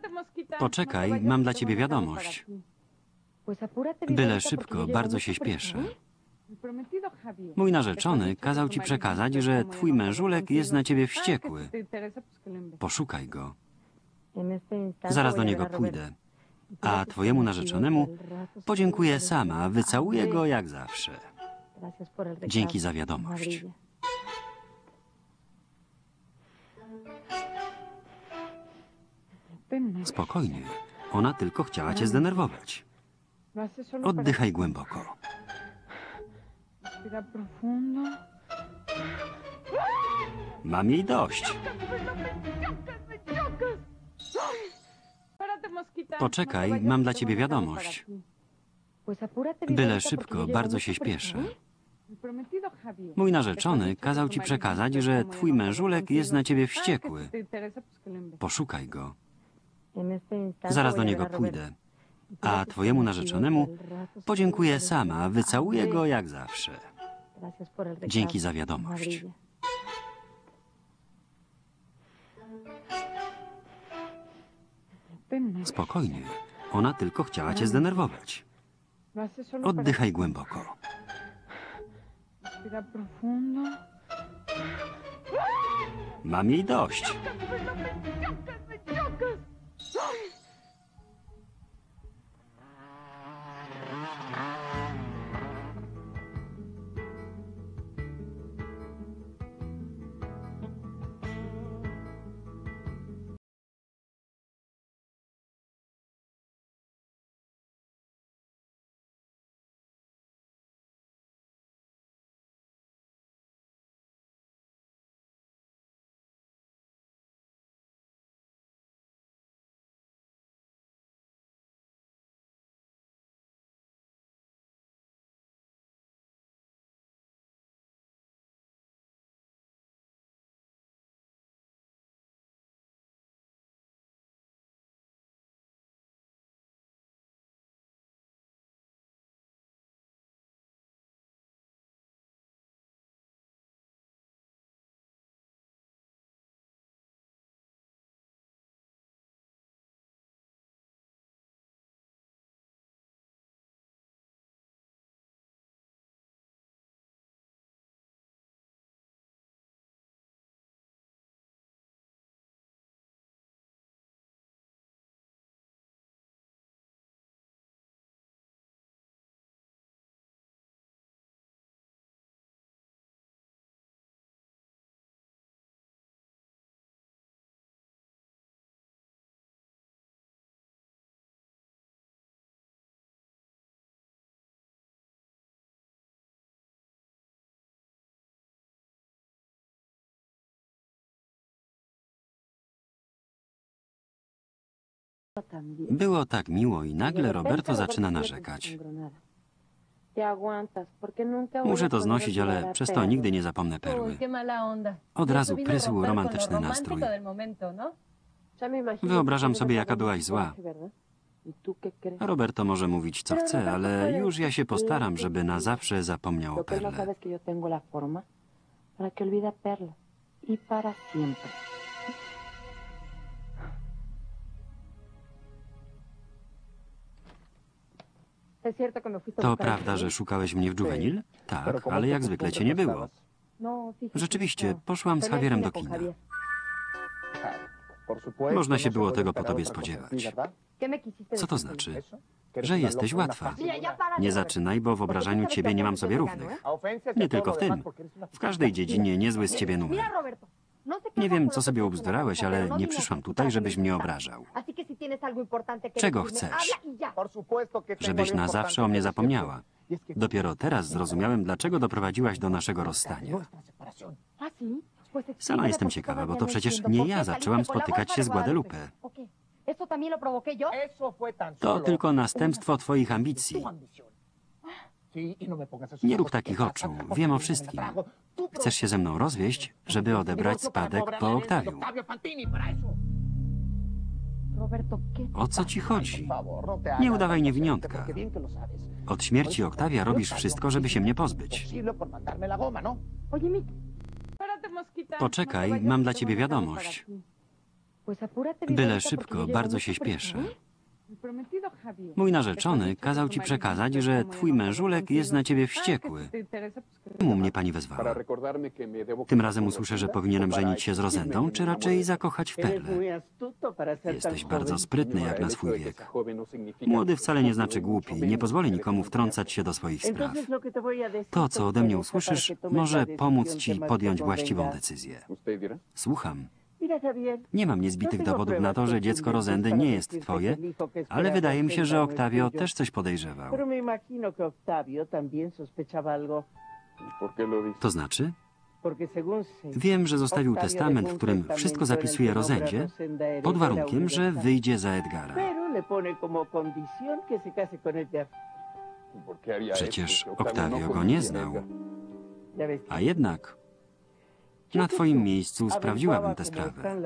Poczekaj, mam dla ciebie wiadomość. Byle szybko, bardzo się śpieszę. Mój narzeczony kazał ci przekazać, że twój mężulek jest na ciebie wściekły. Poszukaj go. Zaraz do niego pójdę. A twojemu narzeczonemu podziękuję sama, wycałuję go jak zawsze. Dzięki za wiadomość. Spokojnie. Ona tylko chciała cię zdenerwować. Oddychaj głęboko. Mam jej dość. Poczekaj, mam dla ciebie wiadomość. Byle szybko, bardzo się śpieszę. Mój narzeczony kazał ci przekazać, że twój mężulek jest na ciebie wściekły. Poszukaj go. Zaraz do niego pójdę. A twojemu narzeczonemu podziękuję sama, wycałuję go jak zawsze. Dzięki za wiadomość. Spokojnie. Ona tylko chciała cię zdenerwować. Oddychaj głęboko. Mam jej dość. Było tak miło i nagle Roberto zaczyna narzekać. Muszę to znosić, ale przez to nigdy nie zapomnę Perły. Od razu prysł romantyczny nastrój. Wyobrażam sobie, jaka byłaś zła. Roberto może mówić, co chce, ale już ja się postaram, żeby na zawsze zapomniał o Perle. To prawda, że szukałeś mnie w Juvenil? Tak, ale jak zwykle cię nie było. Rzeczywiście, poszłam z Javierem do kina. Można się było tego po tobie spodziewać. Co to znaczy? Że jesteś łatwa. Nie zaczynaj, bo w obrażaniu ciebie nie mam sobie równych. Nie tylko w tym. W każdej dziedzinie niezły z ciebie numer. Nie wiem, co sobie ubzdurałeś, ale nie przyszłam tutaj, żebyś mnie obrażał. Czego chcesz? Żebyś na zawsze o mnie zapomniała. Dopiero teraz zrozumiałem, dlaczego doprowadziłaś do naszego rozstania. Sama jestem ciekawa, bo to przecież nie ja zaczęłam spotykać się z Guadalupe. To tylko następstwo twoich ambicji. Nie rób takich oczu. Wiem o wszystkim. Chcesz się ze mną rozwieść, żeby odebrać spadek po Octaviu. O co ci chodzi? Nie udawaj niewiniątka. Od śmierci Octavia robisz wszystko, żeby się mnie pozbyć. Poczekaj, mam dla ciebie wiadomość. Byle szybko, bardzo się śpieszę. Mój narzeczony kazał ci przekazać, że twój mężulek jest na ciebie wściekły. Czemu mnie pani wezwała? Tym razem usłyszę, że powinienem żenić się z Rosendą, czy raczej zakochać w Perle. Jesteś bardzo sprytny jak na swój wiek. Młody wcale nie znaczy głupi. Nie pozwolę nikomu wtrącać się do swoich spraw. To, co ode mnie usłyszysz, może pomóc ci podjąć właściwą decyzję. Słucham. Nie mam niezbitych dowodów na to, że dziecko Rosendy nie jest twoje, ale wydaje mi się, że Octavio też coś podejrzewał. To znaczy? Wiem, że zostawił testament, w którym wszystko zapisuje Rosendzie, pod warunkiem, że wyjdzie za Edgara. Przecież Octavio go nie znał. A jednak na twoim miejscu sprawdziłabym tę sprawę.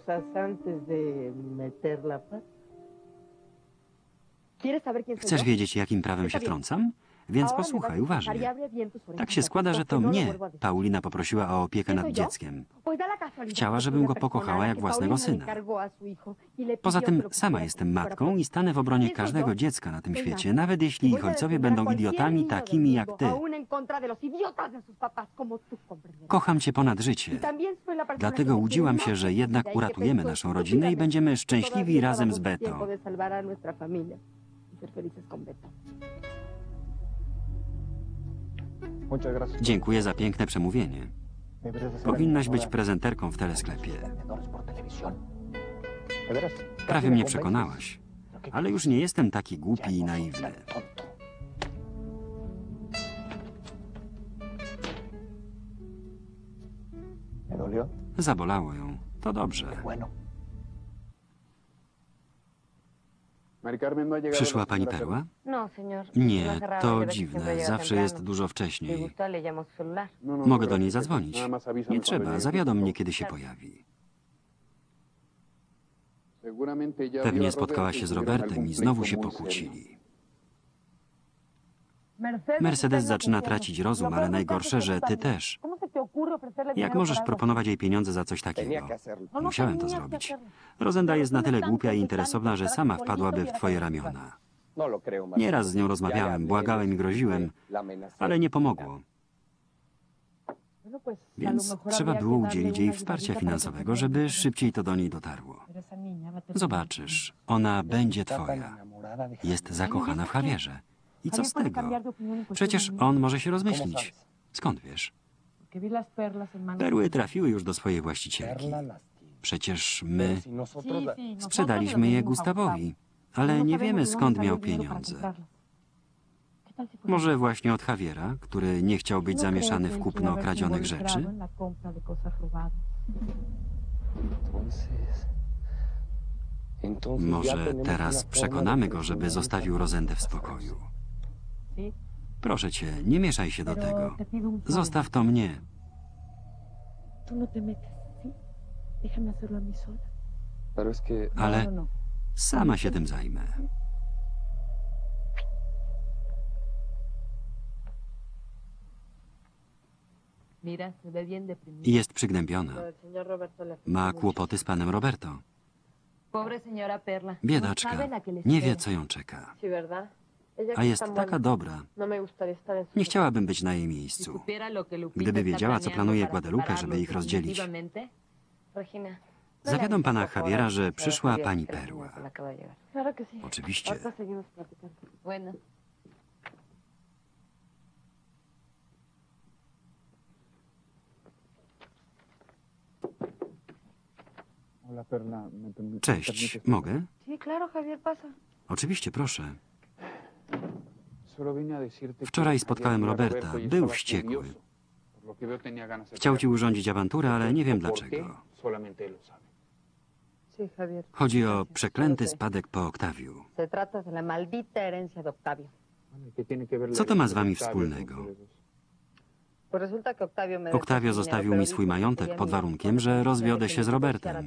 Chcesz wiedzieć, jakim prawem się wtrącam? Więc posłuchaj uważnie. Tak się składa, że to mnie Paulina poprosiła o opiekę nad dzieckiem. Chciała, żebym go pokochała jak własnego syna. Poza tym sama jestem matką i stanę w obronie każdego dziecka na tym świecie, nawet jeśli ich ojcowie będą idiotami takimi jak ty. Kocham cię ponad życie. Dlatego łudziłam się, że jednak uratujemy naszą rodzinę i będziemy szczęśliwi razem z Beto. Dziękuję za piękne przemówienie. Powinnaś być prezenterką w telesklepie. Prawie mnie przekonałaś, ale już nie jestem taki głupi i naiwny. Zabolało ją. To dobrze. Przyszła pani Perła? Nie, to dziwne. Zawsze jest dużo wcześniej. Mogę do niej zadzwonić. Nie trzeba. Zawiadom mnie, kiedy się pojawi. Pewnie spotkała się z Robertem i znowu się pokłócili. Mercedes zaczyna tracić rozum, ale najgorsze, że ty też. Jak możesz proponować jej pieniądze za coś takiego? Musiałem to zrobić. Rosenda jest na tyle głupia i interesowna, że sama wpadłaby w twoje ramiona. Nieraz z nią rozmawiałem, błagałem i groziłem, ale nie pomogło. Więc trzeba było udzielić jej wsparcia finansowego, żeby szybciej to do niej dotarło. Zobaczysz, ona będzie twoja. Jest zakochana w Javierze. I co z tego? Przecież on może się rozmyślić. Skąd wiesz? Perły trafiły już do swojej właścicielki. Przecież my sprzedaliśmy je Gustawowi, ale nie wiemy, skąd miał pieniądze. Może właśnie od Javiera, który nie chciał być zamieszany w kupno kradzionych rzeczy? Może teraz przekonamy go, żeby zostawił Rosendę w spokoju. Proszę cię, nie mieszaj się do tego. Zostaw to mnie. Ale sama się tym zajmę. Jest przygnębiona. Ma kłopoty z panem Roberto. Biedaczka, nie wie, co ją czeka. A jest taka dobra. Nie chciałabym być na jej miejscu. Gdyby wiedziała, co planuje Guadalupe, żeby ich rozdzielić. Zawiadom pana Javiera, że przyszła pani Perła. Oczywiście. Cześć, mogę? Oczywiście, proszę. Wczoraj spotkałem Roberta. Był wściekły. Chciał ci urządzić awanturę, ale nie wiem dlaczego. Chodzi o przeklęty spadek po Octaviu. Co to ma z wami wspólnego? Octavio zostawił mi swój majątek pod warunkiem, że rozwiodę się z Robertem.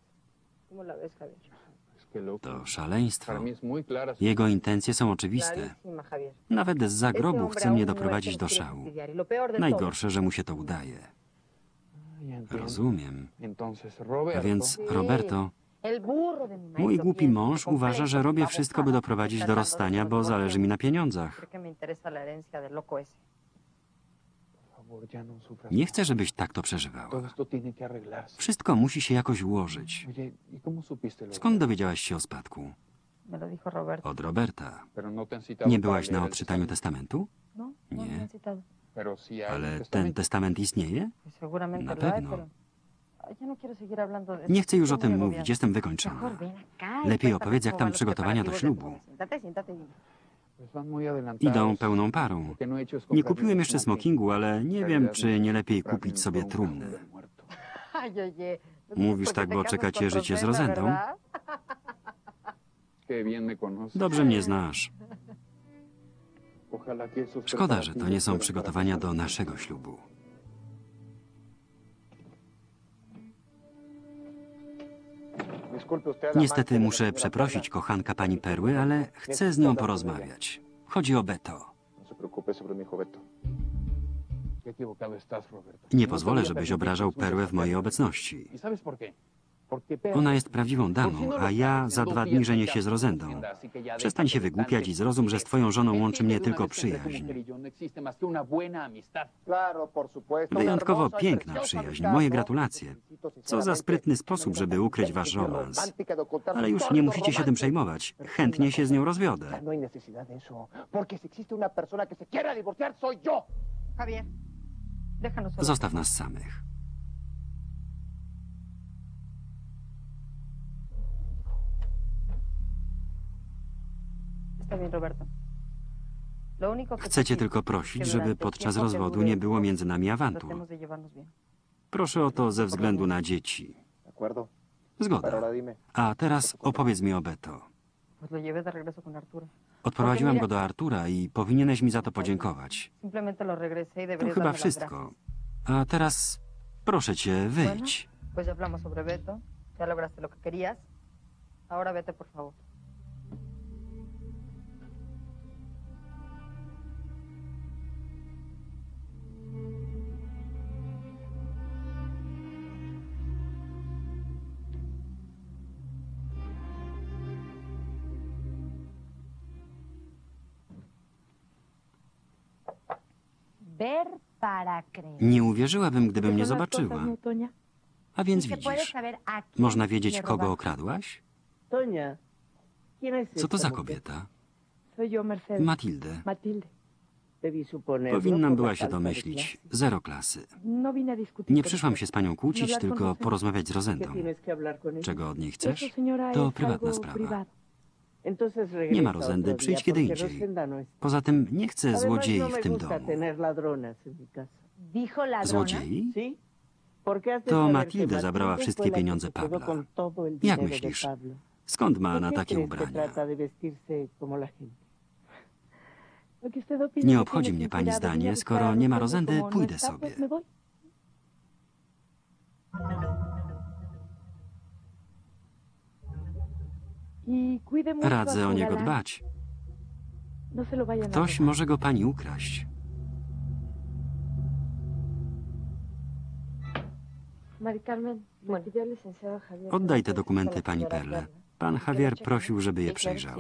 To szaleństwo. Jego intencje są oczywiste. Nawet zza grobu chce mnie doprowadzić do szału. Najgorsze, że mu się to udaje. Rozumiem. A więc, Roberto, Mój głupi mąż uważa, że robię wszystko, by doprowadzić do rozstania, bo zależy mi na pieniądzach. Nie chcę, żebyś tak to przeżywała. Wszystko musi się jakoś ułożyć. Skąd dowiedziałaś się o spadku? Od Roberta. Nie byłaś na odczytaniu testamentu? Nie. Ale ten testament istnieje? Na pewno. Nie chcę już o tym mówić, jestem wykończona. Lepiej opowiedz, jak tam przygotowania do ślubu. Idą pełną parą. Nie kupiłem jeszcze smokingu, ale nie wiem, czy nie lepiej kupić sobie trumnę. Mówisz tak, bo czeka cię życie z Rosendą? Dobrze mnie znasz. Szkoda, że to nie są przygotowania do naszego ślubu. Niestety muszę przeprosić kochanka pani Perły, ale chcę z nią porozmawiać. Chodzi o Beto. Nie pozwolę, żebyś obrażał Perłę w mojej obecności. Ona jest prawdziwą damą, a ja za 2 dni żenię się z Rosendą. Przestań się wygłupiać i zrozum, że z twoją żoną łączy mnie tylko przyjaźń. Wyjątkowo piękna przyjaźń. Moje gratulacje. Co za sprytny sposób, żeby ukryć wasz romans. Ale już nie musicie się tym przejmować. Chętnie się z nią rozwiodę. Zostaw nas samych. Chcę cię tylko prosić, żeby podczas rozwodu nie było między nami awantur. Proszę o to ze względu na dzieci. Zgoda. A teraz opowiedz mi o Beto. Odprowadziłam go do Artura i powinieneś mi za to podziękować. To chyba wszystko. A teraz proszę cię, wyjdź. Nie uwierzyłabym, gdybym nie zobaczyła. A więc widzisz, można wiedzieć, kogo okradłaś? Co to za kobieta? Matildę. Powinnam była się domyślić. 0 klasy. Nie przyszłam się z panią kłócić, tylko porozmawiać z Rosendą. Czego od niej chcesz? To prywatna sprawa. Nie ma Rosendy, przyjdź kiedy indziej. Poza tym nie chcę złodziei w tym domu. Złodziei? To Matilda zabrała wszystkie pieniądze Pabla. Jak myślisz, skąd ma na takie ubrania? Nie obchodzi mnie pani zdanie, skoro nie ma Rosendy, pójdę sobie. Radzę o niego dbać. Ktoś może go pani ukraść. Oddaj te dokumenty pani Perle. Pan Javier prosił, żeby je przejrzała.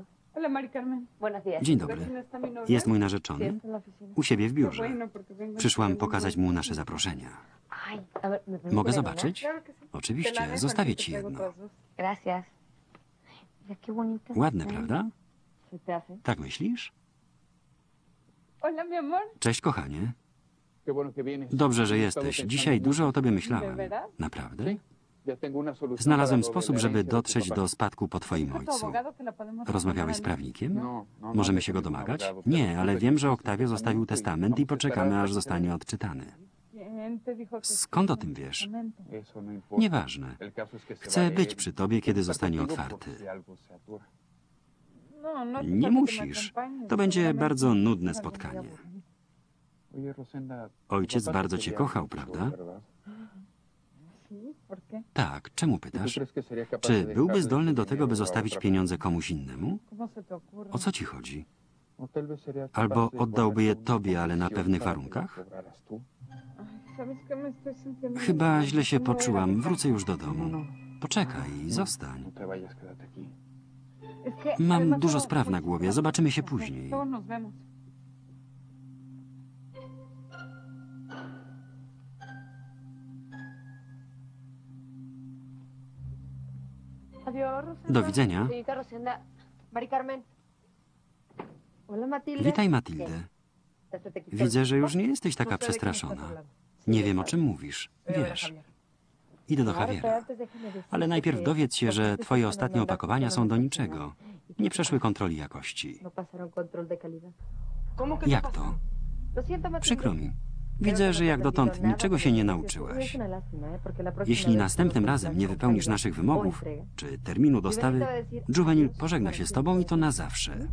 Dzień dobry. Jest mój narzeczony? U siebie w biurze. Przyszłam pokazać mu nasze zaproszenia. Mogę zobaczyć? Oczywiście, zostawię ci jedno. Ładne, prawda? Tak myślisz? Cześć, kochanie. Dobrze, że jesteś. Dzisiaj dużo o tobie myślałem. Naprawdę? Znalazłem sposób, żeby dotrzeć do spadku po twoim ojcu. Rozmawiałeś z prawnikiem? Możemy się go domagać? Nie, ale wiem, że Octavio zostawił testament i poczekamy, aż zostanie odczytany. Skąd o tym wiesz? Nieważne. Chcę być przy tobie, kiedy zostanie otwarty. Nie musisz. To będzie bardzo nudne spotkanie. Ojciec bardzo cię kochał, prawda? Tak, czemu pytasz? Czy byłby zdolny do tego, by zostawić pieniądze komuś innemu? O co ci chodzi? Albo oddałby je tobie, ale na pewnych warunkach? Chyba źle się poczułam. Wrócę już do domu. Poczekaj, zostań. Mam dużo spraw na głowie. Zobaczymy się później. Do widzenia. Witaj, Matilde. Widzę, że już nie jesteś taka przestraszona. Nie wiem, o czym mówisz. Wiesz. Idę do Javiera. Ale najpierw dowiedz się, że twoje ostatnie opakowania są do niczego. Nie przeszły kontroli jakości. Jak to? Przykro mi. Widzę, że jak dotąd niczego się nie nauczyłaś. Jeśli następnym razem nie wypełnisz naszych wymogów, czy terminu dostawy, Juvenil pożegna się z tobą i to na zawsze.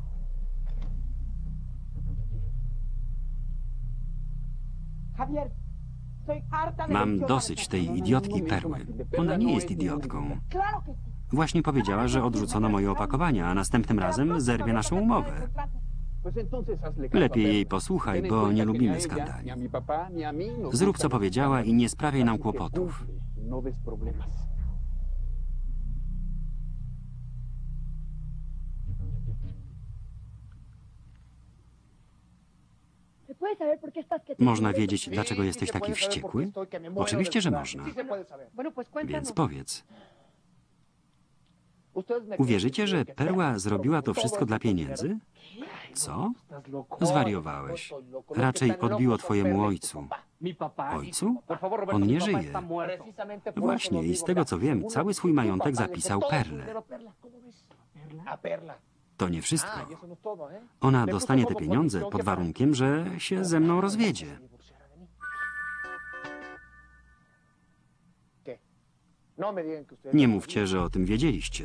Mam dosyć tej idiotki Perły. Ona nie jest idiotką. Właśnie powiedziała, że odrzucono moje opakowania, a następnym razem zerwie naszą umowę. Lepiej jej posłuchaj, bo nie lubimy skandali. Zrób, co powiedziała i nie sprawiaj nam kłopotów. Można wiedzieć, dlaczego jesteś taki wściekły? Oczywiście, że można. Więc powiedz. Uwierzycie, że Perła zrobiła to wszystko dla pieniędzy? Co? Zwariowałeś. Raczej odbiło twojemu ojcu. Ojcu? On nie żyje. Właśnie, i z tego co wiem, cały swój majątek zapisał Perle. To nie wszystko. Ona dostanie te pieniądze pod warunkiem, że się ze mną rozwiedzie. Nie mówcie, że o tym wiedzieliście.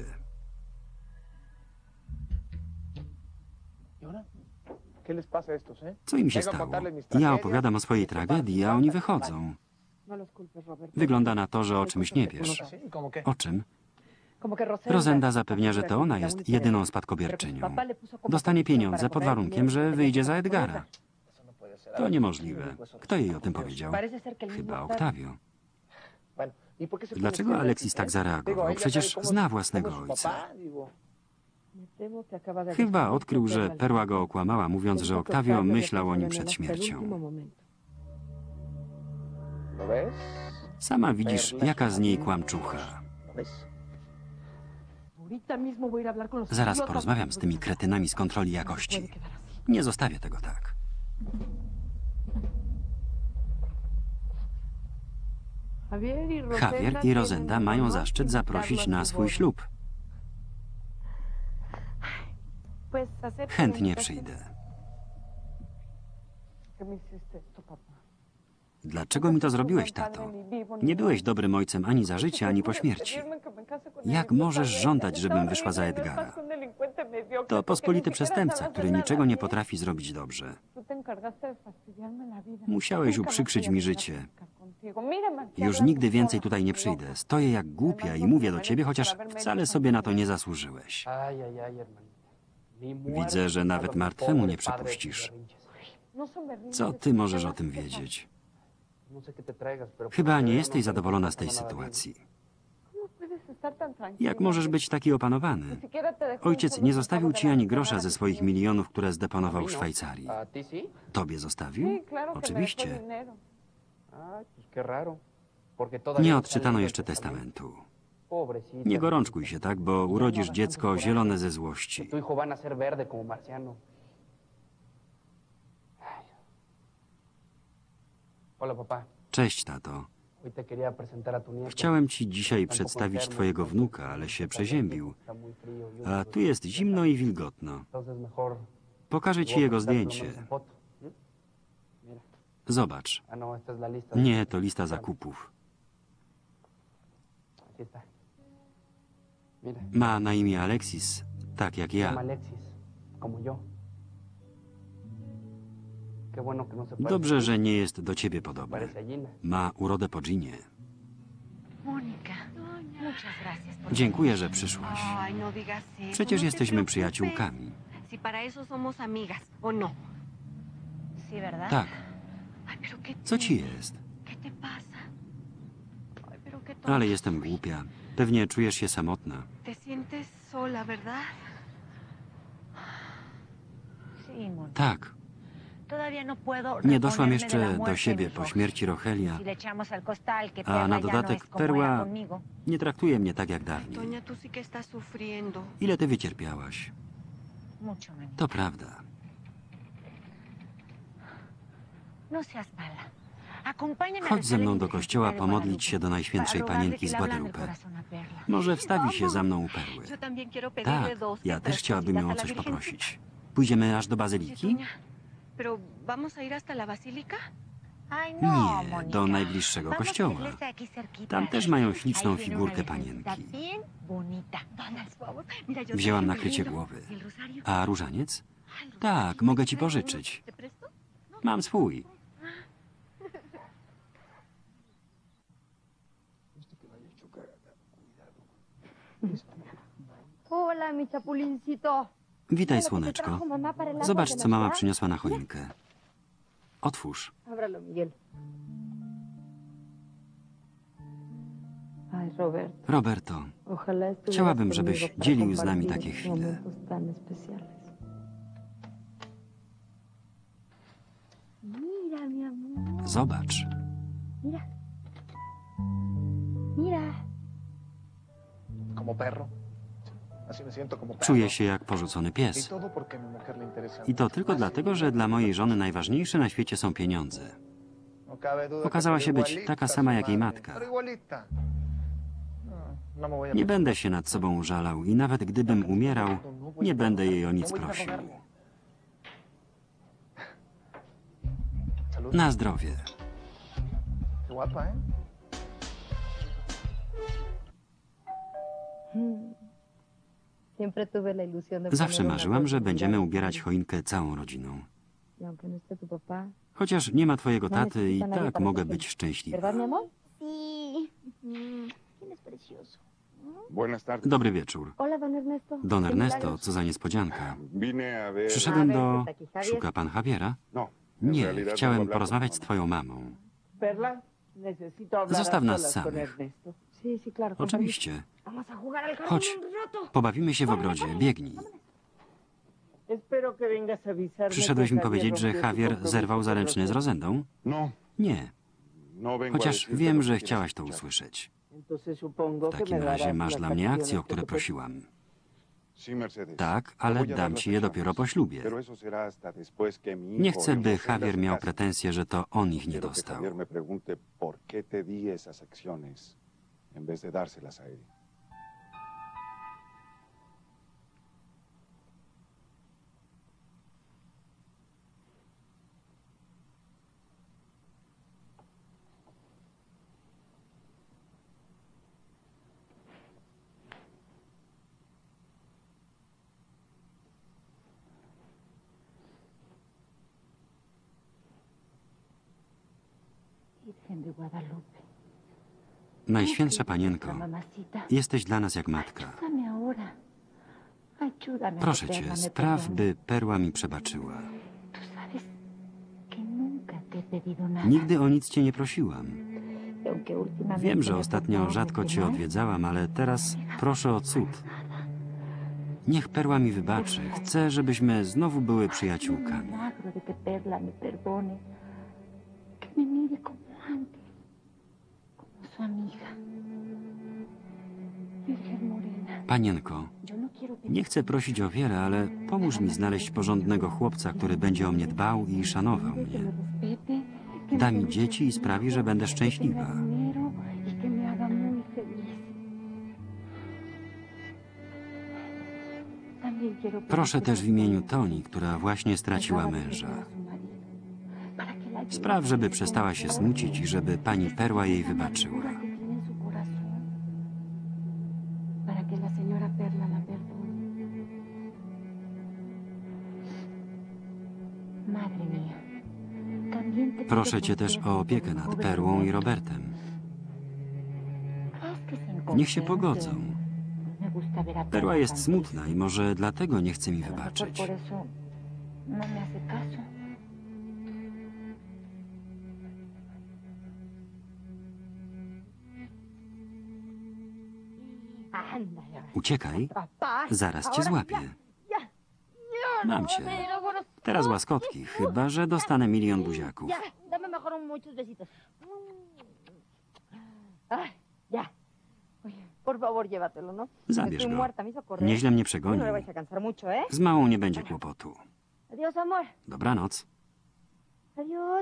Co im się stało? Ja opowiadam o swojej tragedii, a oni wychodzą. Wygląda na to, że o czymś nie wiesz. O czym? Rosenda zapewnia, że to ona jest jedyną spadkobierczynią. Dostanie pieniądze pod warunkiem, że wyjdzie za Edgara. To niemożliwe. Kto jej o tym powiedział? Chyba Octavio. Dlaczego Alexis tak zareagował? Przecież zna własnego ojca. Chyba odkrył, że Perła go okłamała, mówiąc, że Octavio myślał o nim przed śmiercią. Sama widzisz, jaka z niej kłamczucha. Zaraz porozmawiam z tymi kretynami z kontroli jakości. Nie zostawię tego tak. Javier i Rosenda mają zaszczyt zaprosić na swój ślub. Chętnie przyjdę. Dlaczego mi to zrobiłeś, tato? Nie byłeś dobrym ojcem ani za życia, ani po śmierci. Jak możesz żądać, żebym wyszła za Edgara? To pospolity przestępca, który niczego nie potrafi zrobić dobrze. Musiałeś uprzykrzyć mi życie. Już nigdy więcej tutaj nie przyjdę. Stoję jak głupia i mówię do ciebie, chociaż wcale sobie na to nie zasłużyłeś. Widzę, że nawet martwemu nie przepuścisz. Co ty możesz o tym wiedzieć? Chyba nie jesteś zadowolona z tej sytuacji. Jak możesz być taki opanowany? Ojciec nie zostawił ci ani grosza ze swoich milionów, które zdeponował w Szwajcarii. Tobie zostawił? Oczywiście. Nie odczytano jeszcze testamentu. Nie gorączkuj się tak, bo urodzisz dziecko zielone ze złości. Cześć, tato. Chciałem ci dzisiaj przedstawić twojego wnuka, ale się przeziębił. A tu jest zimno i wilgotno. Pokażę ci jego zdjęcie. Zobacz. Nie, to lista zakupów. Ma na imię Alexis, tak jak ja. Dobrze, że nie jest do ciebie podobny. Ma urodę po dżinie. Dziękuję, że przyszłaś. Przecież jesteśmy przyjaciółkami. Tak. Co ci jest? Ale jestem głupia. Pewnie czujesz się samotna. Te sientes sola, ¿verdad? Tak. Nie doszłam jeszcze do siebie po śmierci Rogelia, a na dodatek Perła nie traktuje mnie tak jak dawniej. Toña, tú sí que estás sufriendo. Ile ty wycierpiałaś? To prawda. Chodź ze mną do kościoła pomodlić się do Najświętszej Panienki z Guadalupe. Może wstawi się za mną u Perły. Yo también quiero Tak, pedirle dos ja też citas chciałabym ją o a la coś Virgen. poprosić. Pójdziemy aż do Sí, Bazyliki? Toña. Pero ¿vamos a ir hasta la basílica? Nie, do najbliższego kościoła. Tam też mają śliczną figurkę Panienki. Wzięłam nakrycie głowy. A różaniec? Tak, mogę ci pożyczyć. ¿Te presto? Mam swój. Hola, mi chapulincito. Witaj, słoneczko. Zobacz, co mama przyniosła na choinkę. Otwórz. Ábralo, Miguel. Ay, Roberto. Roberto, Ojalá estuvieras chciałabym, conmigo żebyś para dzielił z nami compartir takie chwile. momentos tan especiales. Mira, mi amor. Zobacz. Mira. Mira. Como perro. Así me siento como perro. Czuję się jak porzucony Y pies. todo porque a mi mujer le interesa. I to tylko dlatego, że dla mojej żony najważniejsze na świecie są pieniądze. No cabe duda Okazała que się soy być igualita taka a su sama jak jej madre, matka. pero igualita. No me voy a Nie meter. będę się nad sobą żalał i nawet gdybym umierał, nie będę jej o nic prosił. Salud. Na zdrowie. Qué guapa, ¿eh? Siempre tuve la ilusión de Zawsze poner una marzyłam, że rosa będziemy gigante. ubierać choinkę całą rodziną. Y aunque no esté tu papá, Chociaż nie ma twojego no taty i necesita nadie tak para mogę ser być feliz. szczęśliwa. ¿Verdad, mi amor? Sí. ¿Quién es precioso? Buenas tardes. Dobry wieczór. Hola, don Ernesto. Don Qué Ernesto, milagros. co za niespodzianka. Vine a ver. Przyszedłem A ver, do... está aquí Javier. Szuka pan Javiera? No. en Nie, realidad vengo a chciałem hablar porozmawiać con z mamá. twoją mamą. Perla, necesito hablar Zostaw a nas solas con samych. Ernesto. Sí, sí, claro. con Oczywiście. Vamos a jugar al jardín Chodź, un rato. pobawimy się w ogrodzie. Biegnij. Espero que vengas a avisarme Przyszedłeś que mi Javier powiedzieć, że rompió su Javier compromiso zerwał con zaręczny z Rosel. Rozendą? No, Nie, no vengo a chociaż decirte wiem, lo że que chciałaś to quieres escuchar. usłyszeć. Entonces supongo W que takim me razie darás masz las dla mnie akcje, o acciones które que te prosiłam. Sí, Mercedes. Tak, Te ale voy a dar dam las ci je dopiero po acciones, ślubie. pero eso será hasta después que mi Nie hijo chcę, y by Rosenda Javier se miał casen. pretensje, że to on ich nie Quiero que dostał. Javier me pregunte por qué te di esas acciones en vez de dárselas a él. Virgen de Guadalupe. Najświętsza Panienko, Mamacita. jesteś dla nas jak matka. Ayúdame ahora. Ayúdame. a Proszę que cię, Perla me spraw, perdone. by Perła mi przebaczyła. Tú sabes que nunca te he pedido nada. Nigdy o nic cię nie prosiłam. Y aunque últimamente Wiem, że me he ostatnio portado rzadko muy cię mal, odwiedzałam, ale teraz proszę o cud. Niech Perła mi wybaczy. Chcę, żebyśmy znowu były el przyjaciółkami. milagro de que Perla me perdone. Que me mire como antes. Como su amiga. Virgen Morena. Panienko, Yo no quiero pedir nie chcę prosić o wiele, ale pomóż mi znaleźć porządnego chłopca, który będzie o mnie dbał i szanował que mnie. me respete, que me Da mi dé dzieci i sprawi, że będę que tenga szczęśliwa. dinero y que me haga muy feliz. También quiero Proszę pedirte też w imieniu Toni, która właśnie straciła męża. Spraw, żeby przestała się smucić i żeby pani Perła jej wybaczyła. Proszę cię też o opiekę nad Perłą i Robertem. Niech się pogodzą. Perła jest smutna i może dlatego nie chce mi wybaczyć. Anda ya. Uciekaj, Papá. zaraz cię Ahora złapię. ya. Mam cię. Pero bueno, Teraz łaskotki, chyba że dostanę milion buziaków. ya, dame mejor muchos besitos. Ay, ya. Oye, por favor, llévatelo, ¿no? Zabierz Estoy go. muerta, me hizo correr. Nieźle mnie No przegonił. le vais a cansar mucho, ¿eh? Z małą nie będzie kłopotu. Adiós, amor. Dobranoc. Adiós.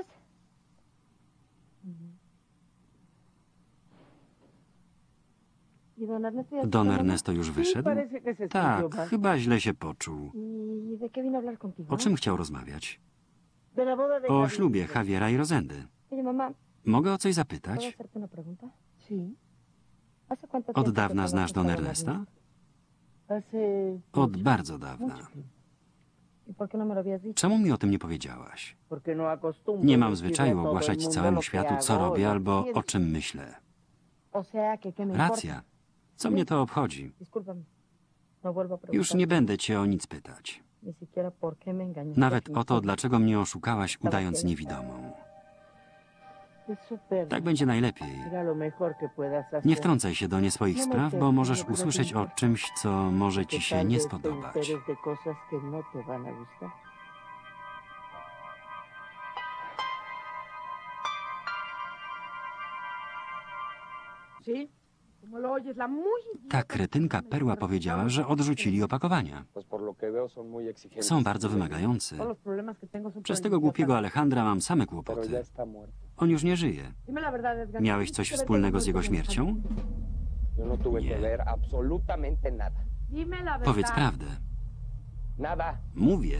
¿Y don Ernesto ya se Don fue, mamá? Ernesto już wyszedł? Parece que se Tak, escondió, ma. chyba źle się poczuł. ¿Y de qué vino a hablar contigo? O czym chciał rozmawiać? De la boda de O Javier. ślubie Javiera i Rozendy. Oye, mamá, Mogę o coś ¿puedo zapytać? hacerte una pregunta? Sí. ¿Hace cuánto Od tiempo dawna que znasz conoces don a don Ernesta? Ernesto? Hace Od bardzo dawna. mucho tiempo. ¿Y por qué no me lo habías dicho? Czemu mi o tym nie powiedziałaś? Porque no acostumbro Nie mam decirle a zwyczaju todo el ogłaszać mundo całemu lo que światu, co hago o robię lo albo que o czym myślę. O sea, que qué me Racja. importa. Co mnie to obchodzi? Discúlpame. No vuelvo a preguntar. Już nie będę cię o nic pytać. Ni siquiera por qué me engañaste. Nawet o to, dlaczego mnie oszukałaś, udając niewidomą. Es súper. Tak będzie najlepiej. Era lo mejor que puedas hacer. Nie wtrącaj się do nie swoich spraw, bo możesz usłyszeć o czymś, co może Que ci się tal nie vez te spodobać. enteres de cosas que no te van a gustar. Sí, como lo oyes, la muy Ta kretynka Perła powiedziała, że odrzucili opakowania. Są bardzo wymagający. Todos los problemas que tengo son Przez por tego el głupiego idiota. Alejandra mam same kłopoty. On już nie żyje. Dime la verdad, Edgar. Miałeś coś wspólnego z jego śmiercią? Yo no tuve Nie. que ver absolutamente nada. Dime la verdad. Powiedz prawdę. Nada. Mówię.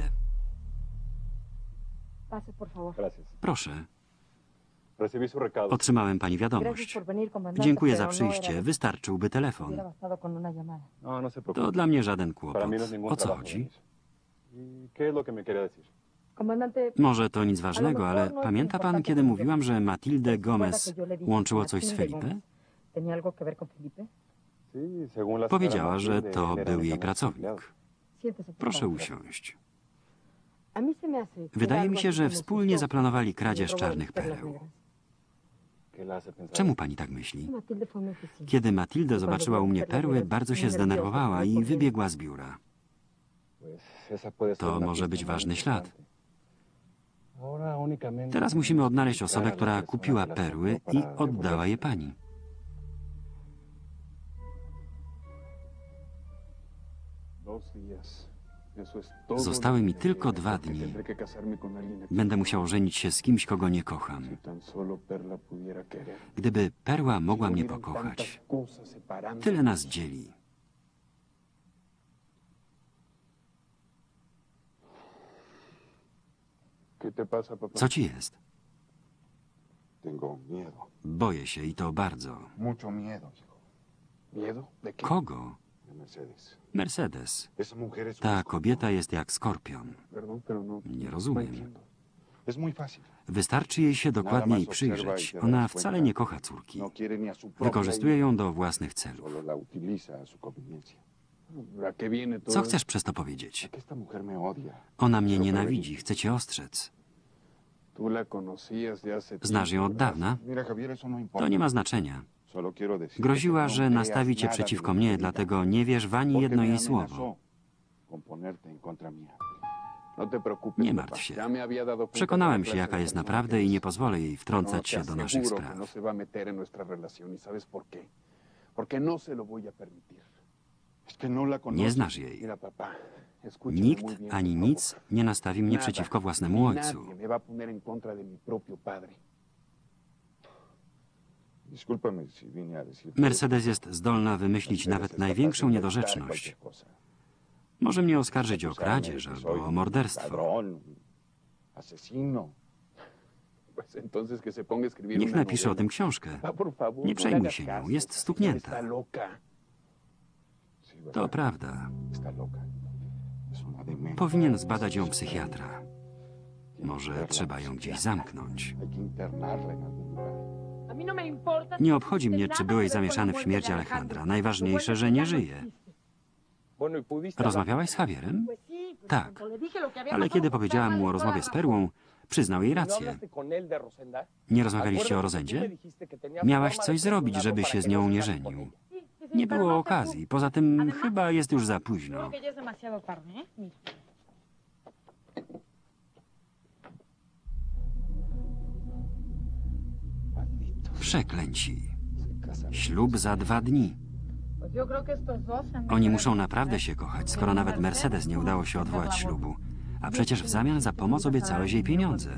Pase, por favor. Gracias. Proszę. Recibí su recado. Otrzymałem pani Gracias wiadomość. por venir, comandante. Dziękuję za pero no przyjście. era- Wystarczyłby telefon. Hubiera bastado con una llamada. No, no se To preocupe. dla mnie żaden Para kłopot. mí no es ningún O co trabajo chodzi? venir. ¿Y qué es lo que me quería decir? Comandante, Może to nic ważnego, ale pamięta pan, kiedy mówiłam, że Matilde Gomez łączyło coś z Felipe? ¿tenía algo que ver con Felipe? Sí, según la Powiedziała, señora że Matilde, to él era był jej únicamente pracownik. empleado. Siéntese, por Proszę favor. usiąść. A mí se me hace que Wydaje algo mi się, así że como wspólnie sus zaplanowali ojos kradzież y robo czarnych de perlas pereł. negras. ¿Qué la hace pensar? Czemu pani tak myśli? Matilde fue a mi oficina. Kiedy Matilde zobaczyła u mnie perły, bardzo się zdenerwowała i wybiegła z biura. Pues esa puede ser To una może pista być muy ważny ślad. importante. Ahora únicamente Teraz musimy odnaleźć buscar osobę, a la która persona kupiła que las perły compró i para oddała je devolverse. pani. Dos días. Eso es todo Zostały lo mi que tylko queda, 2 porque dni. tendré que casarme con alguien a quien Będę musiał żenić się z kimś, kogo nie kocham. si tan solo Perla pudiera querer. Gdyby Perła mogła mnie Hubieran pokochać. tantas cosas separándonos. Tyle nas dzieli. ¿Qué te pasa, papá? Co ci jest? Tengo miedo. Boję się i to bardzo. Mucho miedo, hijo. ¿Miedo? ¿De qué? Kogo? De Mercedes. Mercedes. Esa mujer es un Ta escorpión. kobieta jest jak skorpion. Perdón, pero no. Nie no rozumiem. entiendo. Es muy fácil. Wystarczy jej się dokładniej przyjrzeć. Ona wcale nie kocha córki. No quiere ni a su propia Wykorzystuje hija. ją do własnych celów. Solo la utiliza a su conveniencia. ¿A qué viene todo Co esto? chcesz przez to powiedzieć? Es que esta mujer me odia. Ona mnie nienawidzi, chce cię ostrzec. Tú la conocías de hace Znasz ją tiempo, od ¿verdad? dawna? Mira, Javier, eso no importa. To nie ma znaczenia. Solo quiero decirte Groziła, que no że creas nastawi cię nada przeciwko de mi mnie, vida, dlatego nie wierz w ani porque jedno me jej amenazó słowo. con ponerte en contra mía. No te preocupes, Nie papá. martw się. Ya me había dado cuenta Przekonałem de la się, clase jaka de jest persona naprawdę que i nie es. pozwolę jej No, wtrącać te się do naszych aseguro que spraw. no se va a meter en nuestra relación y sabes por qué. Porque no se lo voy a permitir. Es que no la Nie conoces. znasz jej. Mira, papá, escúchame Nikt muy bien, ani por favor. nic nie nastawi mnie Nada, przeciwko własnemu ni ojcu. nadie me va a poner en contra de mi propio padre. Discúlpame si vine a decirte. Mercedes jest zdolna wymyślić nawet największą niedorzeczność. Może mnie oskarżyć o kradzież albo o morderstwo. Ladrón, asesino. Pues entonces que se ponga a escribir Niech una napisze o novela. tym książkę. Pa, por favor, Nie no le przejmuj hagas się nią, caso, jest esa stuknięta. señora está loca. Sí, ¿verdad? To prawda. Está loca. Es una demente. Powinien zbadać ją psychiatra. Może trzeba ją gdzieś zamknąć. Hay que internarla en algún lugar. A mí no me importa. Nie obchodzi mnie, czy byłeś zamieszany w śmierć Alejandra. Najważniejsze, że nie żyje. Bueno, ¿y pudiste Rozmawiałaś z Javierem? Pues sí, pues Tak. cuando le dije lo que había Ale pasado kiedy con powiedziałam Perla, mu o le rozmowie dio z la Perłą, przyznał jej ¿No rację. hablaste con él de Rosenda? Nie rozmawialiście o Acuérdate que tú me Rozendzie? dijiste que tenías Miałaś forma coś de zrobić, perdonarlo żeby para się que z nią no se nie case con żenił. ella. razón. Sí, Nie było okazji. Poza tym chyba jest już za późno. Przeklęci. Ślub za 2 dni. Oni muszą naprawdę się kochać, skoro nawet Mercedes nie udało się odwołać ślubu. A przecież w zamian za pomoc obiecałeś jej pieniądze.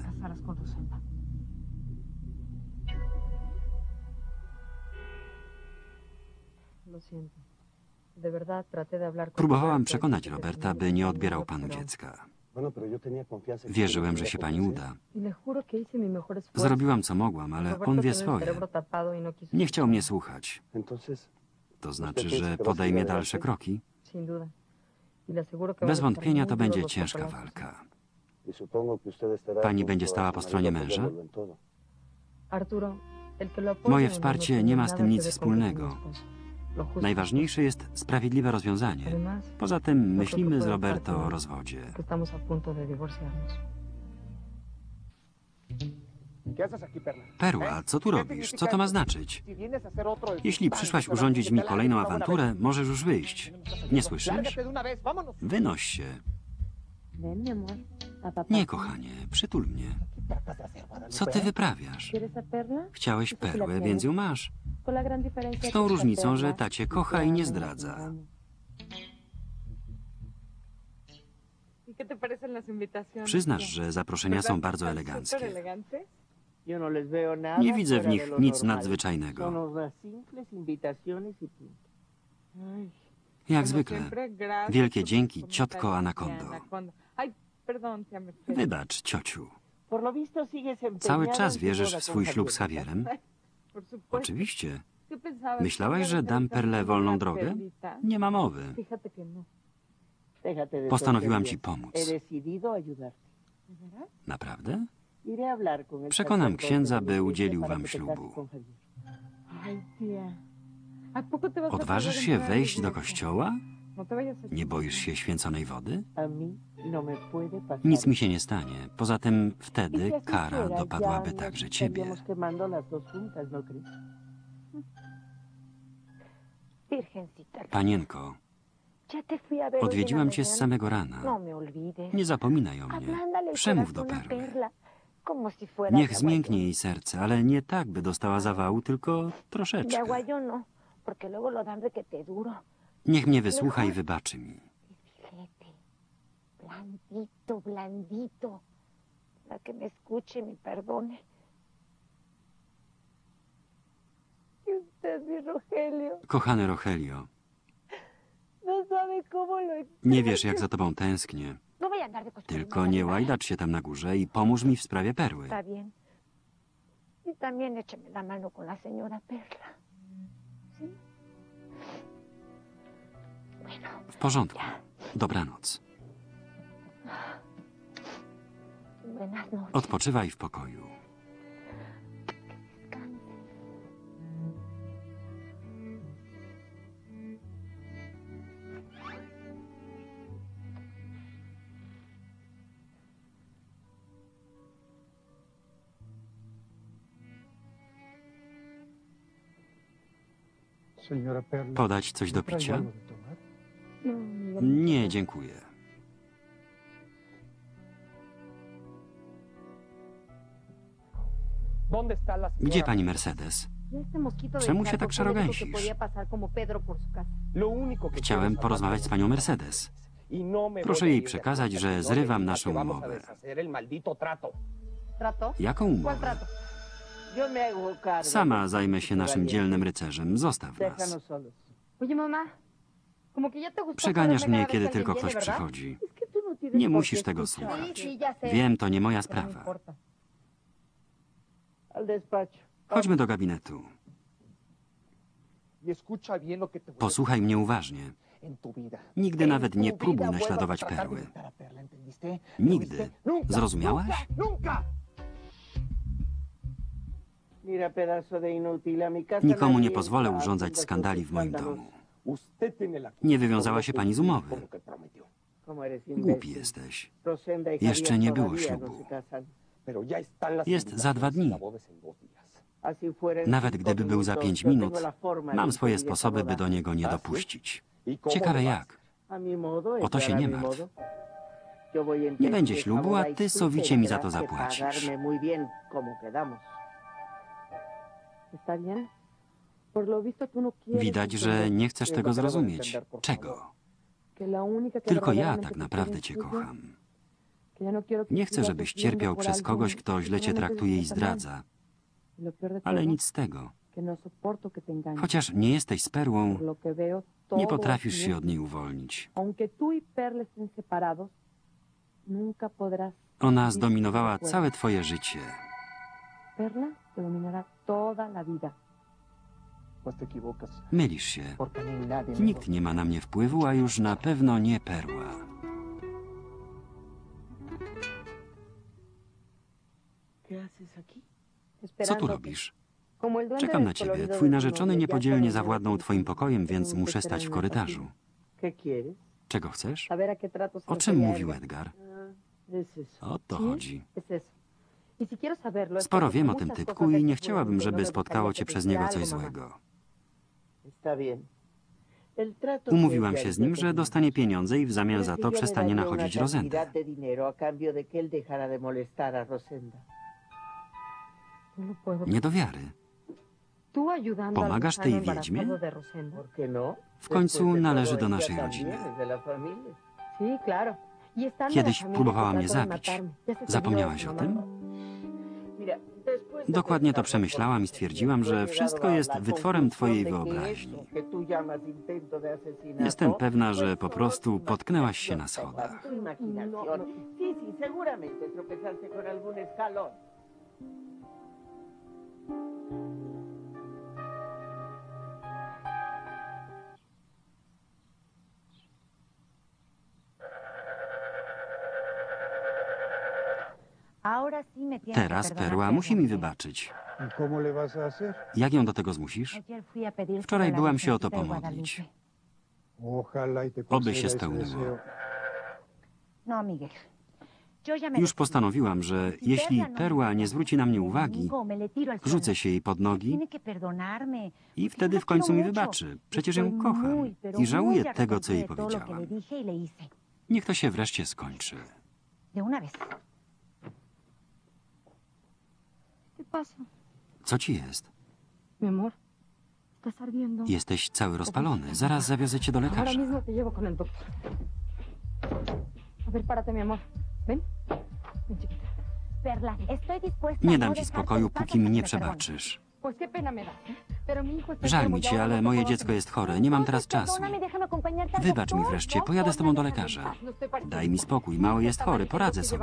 Próbowałam przekonać Roberta, by nie odbierał panu dziecka. Wierzyłem, że się pani uda. Zrobiłam, co mogłam, ale on wie swoje. Nie chciał mnie słuchać. To znaczy, że podejmie dalsze kroki? Bez wątpienia to będzie ciężka walka. Pani będzie stała po stronie męża? Moje wsparcie nie ma z tym nic wspólnego. Najważniejsze jest sprawiedliwe rozwiązanie. Poza tym myślimy z Roberto o rozwodzie. Perła, co tu robisz? Co to ma znaczyć? Jeśli przyszłaś urządzić mi kolejną awanturę, możesz już wyjść. Nie słyszysz? Wynoś się. Nie, kochanie, przytul mnie. Co ty wyprawiasz? Chciałeś perłę, więc ją masz. Z tą różnicą, że ta cię kocha i nie zdradza. Przyznasz, że zaproszenia są bardzo eleganckie. Nie widzę w nich nic nadzwyczajnego. Jak zwykle. Wielkie dzięki, ciotko Anakondo. Wybacz, ciociu. Cały czas wierzysz w swój ślub z Javierem? Oczywiście. Myślałaś, że dam Perle wolną drogę? Nie ma mowy. Postanowiłam ci pomóc. Naprawdę? Przekonam księdza, by udzielił wam ślubu. Odważysz się wejść do kościoła? Nie boisz się święconej wody? Nic mi się nie stanie. Poza tym wtedy kara dopadłaby także ciebie. Panienko, odwiedziłam cię z samego rana. Nie zapominaj o mnie. Przemów do Perły. Niech zmięknie jej serce, ale nie tak, by dostała zawału, tylko troszeczkę. Niech mnie wysłucha i wybaczy mi. Blandito, blandito. Para que me escuche y me perdone. Y usted, mi Rogelio, Kochany Rogelio, no sabe cómo lo nie wiesz, jak za tobą tęsknię. No voy a andar de costumbre. Tylko nie łajdacz się tam na górze i pomóż mi w sprawie Perły. Está bien. Y también écheme la mano con la señora Perla. ¿Sí? Bueno. W porządku. Dobranoc. Buenas noches. Odpoczywaj w pokoju. Podać coś do picia? Nie, dziękuję. Gdzie pani Mercedes? Czemu się tak szarogęsisz? Chciałem porozmawiać z panią Mercedes. Proszę jej przekazać, że zrywam naszą umowę. Jaką umowę? Sama zajmę się naszym dzielnym rycerzem. Zostaw nas. Przeganiasz mnie, kiedy tylko ktoś przychodzi. Nie musisz tego słuchać. Wiem, to nie moja sprawa. Chodźmy do gabinetu. Posłuchaj mnie uważnie. Nigdy nawet nie próbuj naśladować Perły. Nigdy. Zrozumiałaś? Nikomu nie pozwolę urządzać skandali w moim domu. Nie wywiązała się pani z umowy. Głupi jesteś. Jeszcze nie było ślubu. Jest za 2 dni. Nawet gdyby był za 5 minut, mam swoje sposoby, by do niego nie dopuścić. Ciekawe jak. O to się nie martw. Nie będzie ślubu, a ty sowicie mi za to zapłacisz. Widać, że nie chcesz tego zrozumieć. Czego? Tylko ja tak naprawdę cię kocham. Nie chcę, żebyś cierpiał przez kogoś, kto źle cię traktuje i zdradza. Ale nic z tego. Chociaż nie jesteś z Perłą, nie potrafisz się od niej uwolnić. Ona zdominowała całe twoje życie. Mylisz się. Nikt nie ma na mnie wpływu, a już na pewno nie Perła. Co tu robisz? Czekam na ciebie. Twój narzeczony niepodzielnie zawładnął twoim pokojem, więc muszę stać w korytarzu. Czego chcesz? O czym mówił Edgar? O to chodzi. Sporo wiem o tym typku i nie chciałabym, żeby spotkało cię przez niego coś złego. Umówiłam się z nim, że dostanie pieniądze i w zamian za to przestanie nachodzić Rosendę. Nie do wiary. Pomagasz tej wiedźmie? W końcu należy do naszej rodziny. Kiedyś próbowała mnie zabić. Zapomniałaś o tym? Dokładnie to przemyślałam i stwierdziłam, że wszystko jest wytworem twojej wyobraźni. Jestem pewna, że po prostu potknęłaś się na schodach. Teraz Perła musi mi wybaczyć. Jak ją do tego zmusisz? Wczoraj byłam się o to pomodlić. Oby się spełniło. Już postanowiłam, że jeśli Perła nie zwróci na mnie uwagi, rzucę się jej pod nogi i wtedy w końcu mi wybaczy. Przecież ją kocham i żałuję tego, co jej powiedziałam. Niech to się wreszcie skończy. Co ci jest? Jesteś cały rozpalony. Zaraz zawiozę cię do lekarza. Nie dam ci spokoju, póki mi nie przebaczysz. Żal mi cię, ale moje dziecko jest chore. Nie mam teraz czasu. Wybacz mi wreszcie. Pojadę z tobą do lekarza. Daj mi spokój. Mały jest chory. Poradzę sobie.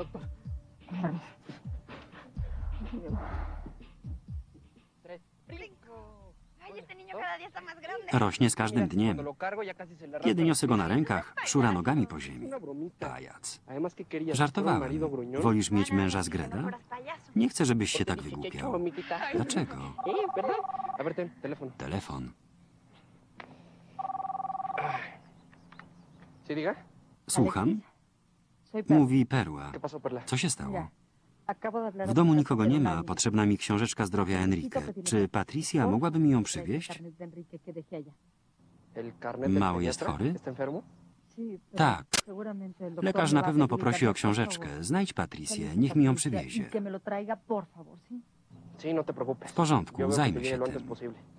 Rośnie z każdym dniem. Kiedy niosę go na rękach, szura nogami po ziemi. Pajac. Żartowałem. Wolisz mieć męża z Greda? Nie chcę, żebyś się tak wygłupiał. Dlaczego? Telefon. Słucham? Mówi Perła. Co się stało? W domu nikogo nie ma, potrzebna mi książeczka zdrowia Enrique. Czy Patricia mogłaby mi ją przywieźć? Mały jest chory? Tak. Lekarz na pewno poprosi o książeczkę. Znajdź Patricję, niech mi ją przywiezie. W porządku, zajmę się tym.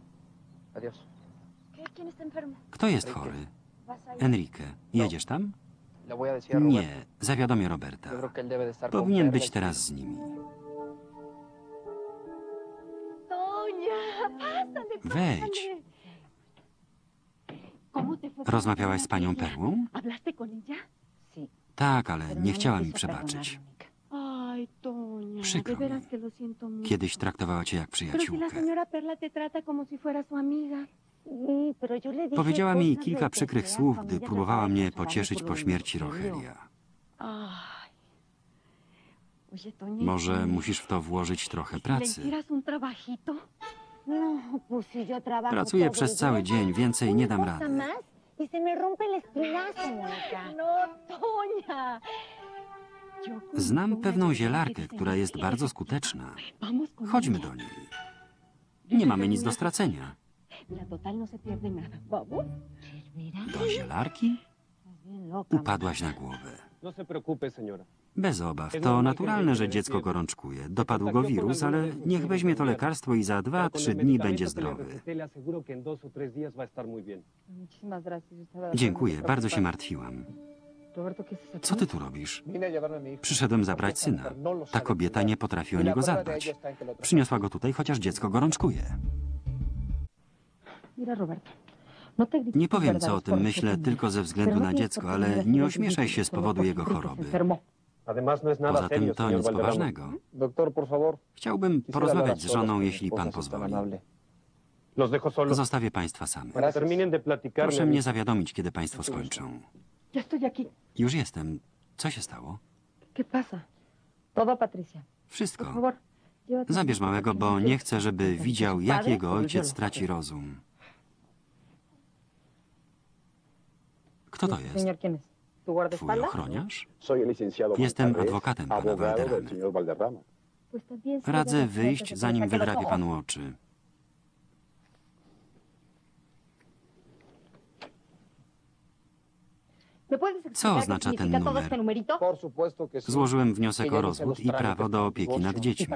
Kto jest chory? Enrique. Jedziesz tam? Nie, zawiadomię Roberta. Powinien być teraz z nimi. Wejdź. Rozmawiałaś z panią Perłą? Tak, ale nie chciała mi przebaczyć. Przykro mi. Kiedyś traktowała cię jak przyjaciółkę. Powiedziała mi kilka przykrych słów, gdy próbowała mnie pocieszyć po śmierci Rogelia. Może musisz w to włożyć trochę pracy. Pracuję przez cały dzień, więcej nie dam rady. Znam pewną zielarkę, która jest bardzo skuteczna. Chodźmy do niej. Nie mamy nic do stracenia. Do zielarki? Upadłaś na głowę. No se preocupe, señora. Bez obaw. To naturalne, że dziecko gorączkuje. Dopadł go wirus, ale niech weźmie to lekarstwo i za 2-3 dni będzie zdrowy. Dziękuję, bardzo się martwiłam. Co ty tu robisz? Przyszedłem zabrać syna. Ta kobieta nie potrafi o niego zadbać. Przyniosła go tutaj, chociaż dziecko gorączkuje. Nie powiem, co o tym myślę, tylko ze względu na dziecko, ale nie ośmieszaj się z powodu jego choroby. Poza tym to nic poważnego. Chciałbym porozmawiać z żoną, jeśli pan pozwoli. Zostawię państwa samych. Proszę mnie zawiadomić, kiedy państwo skończą. Już jestem. Co się stało? Wszystko. Zabierz małego, bo nie chcę, żeby widział, jak jego ojciec traci rozum. Kto to jest? Twój ochroniarz? Jestem adwokatem pana Valderramy. Radzę wyjść, zanim wydrapie panu oczy. Co oznacza ten numer? Złożyłem wniosek o rozwód i prawo do opieki nad dziećmi.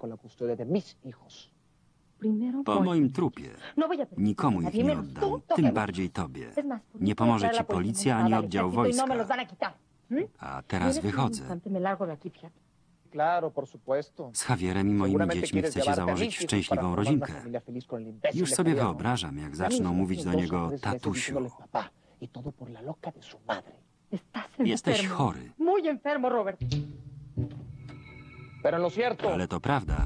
Po moim trupie. Nikomu ich nie oddam, tym bardziej tobie. Nie pomoże ci policja ani oddział wojska. A teraz wychodzę. Z Javierem i moimi dziećmi chcecie założyć szczęśliwą rodzinkę. Już sobie wyobrażam, jak zaczną mówić do niego tatusiu. Jesteś chory. Ale to prawda.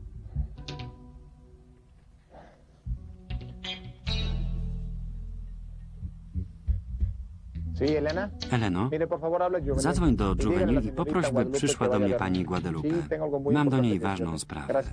Eleno, zadzwoń do Juvenil i poproś, by przyszła do mnie pani Guadalupe. Mam do niej ważną sprawę.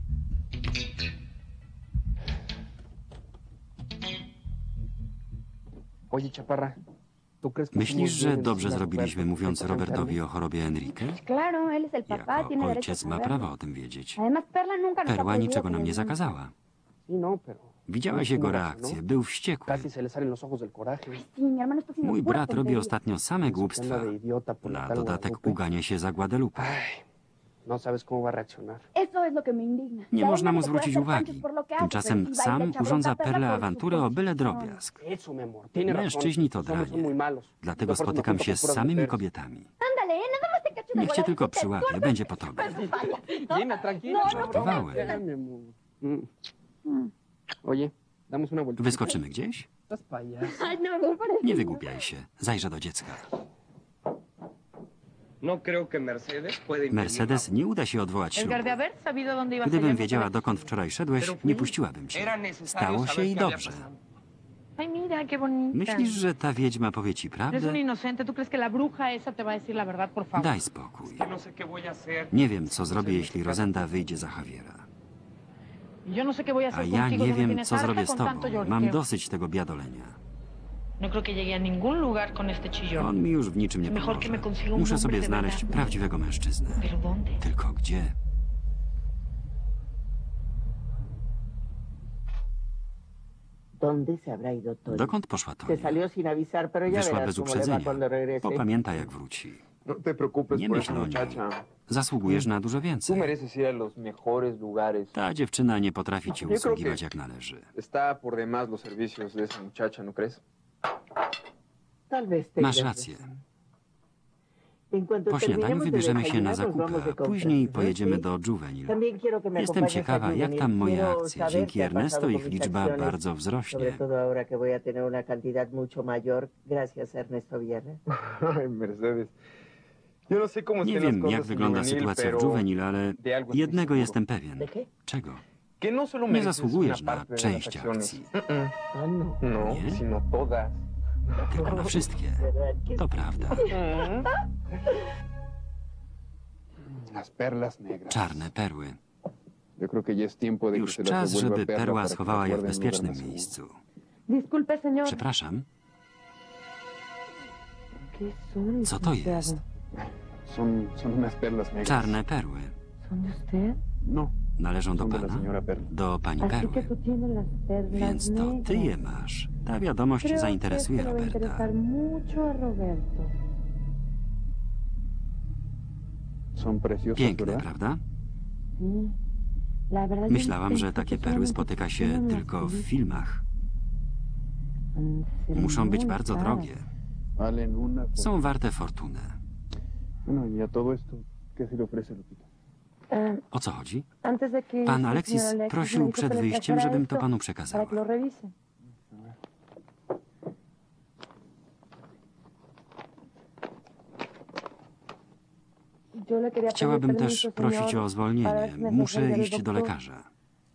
Myślisz, że dobrze zrobiliśmy, mówiąc Robertowi o chorobie Enrique? Jako ojciec ma prawo o tym wiedzieć. Perła niczego nam nie zakazała. Widziałeś jego reakcję. Był wściekły. Mój brat robi ostatnio same głupstwa. Na dodatek ugania się za Guadalupe. Nie można mu zwrócić uwagi. Tymczasem sam urządza Perle awanturę o byle drobiazg. Mężczyźni to dranie. Dlatego spotykam się z samymi kobietami. Niech cię tylko przyłapie. Będzie po tobie. Żartowałem. Wyskoczymy gdzieś? Nie wygłupiaj się. Zajrzę do dziecka. Mercedes, nie uda się odwołać ślubu. Gdybym wiedziała, dokąd wczoraj szedłeś, nie puściłabym cię. Stało się i dobrze. Myślisz, że ta wiedźma powie ci prawdę? Daj spokój. Nie wiem, co zrobię, jeśli Rosenda wyjdzie za Javiera. A ja nie wiem, co zrobię z tobą. Mam dosyć tego biadolenia. On mi już w niczym nie pomoże. Muszę sobie znaleźć prawdziwego mężczyznę. Tylko gdzie? Dokąd poszła Tonia? Wyszła bez uprzedzenia. Popamiętaj, jak wróci. Nie myśl o niej. Zasługujesz na dużo więcej. Ta dziewczyna nie potrafi ci usługiwać jak należy. Masz rację. Po śniadaniu wybierzemy się na zakupy, a później pojedziemy do Juvenil. Jestem ciekawa, jak tam moje akcje. Dzięki Ernesto ich liczba bardzo wzrośnie. Nie wiem, jak wygląda sytuacja w Juvenil, ale jednego jestem pewien. Czego? Nie zasługujesz na część akcji. Nie? Tylko na wszystkie. To prawda. Czarne perły. Już czas, żeby perła schowała je w bezpiecznym miejscu. Przepraszam. Co to jest? Son unas perlas negras. Czarne perły. ¿Son de usted? No, Należą do son de la pana? señora Perla. Do pani Así que Perły. tú tienes las perlas Więc to ty je negras. masz. Ta wiadomość Creo zainteresuje que esto le va a Roberta. interesar mucho a Roberto. Son preciosas, Piękne, ¿verdad? prawda? Sí. La verdad, yo Myślałam, że pensé takie que perły solamente spotyka się existían en las tylko w películas. filmach. Han de ser Muszą być muy bardzo caras. drogie. Valen una... Są warte fortunę. Bueno, y a todo esto, ¿qué se le ofrece, Lupita? O co chodzi? Antes de que Pan el Alexis señor Alexis me prosił dijo przed que le wyjściem, trajera żebym to esto panu para przekazała. que lo revise. Yo le quería pedir Chciałabym permiso, też prosić señor, o zwolnienie. para ver si me Muszę dejaría del iść do doctor. lekarza.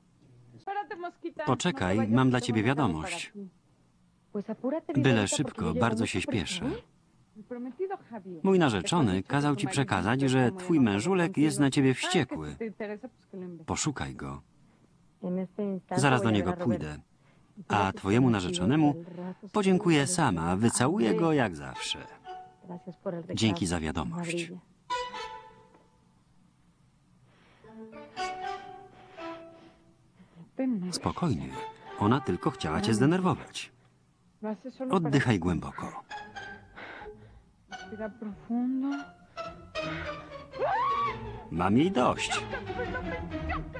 Poczekaj, mam dla ciebie wiadomość. Pues apúrate, vida, Byle ahorita, szybko, porque yo bardzo llego się mucho prisa, śpieszę. ¿eh? Mój narzeczony kazał ci przekazać, że twój mężulek jest na ciebie wściekły. Poszukaj go. En este instante Zaraz voy do a niego ver a Roberto. pójdę. A twojemu narzeczonemu podziękuję sama. Wycałuję go jak zawsze. Gracias por el recado, Dzięki za wiadomość. Mabrilla. Spokojnie. Ona tylko chciała cię zdenerwować. Oddychaj głęboko. Mam jej dość.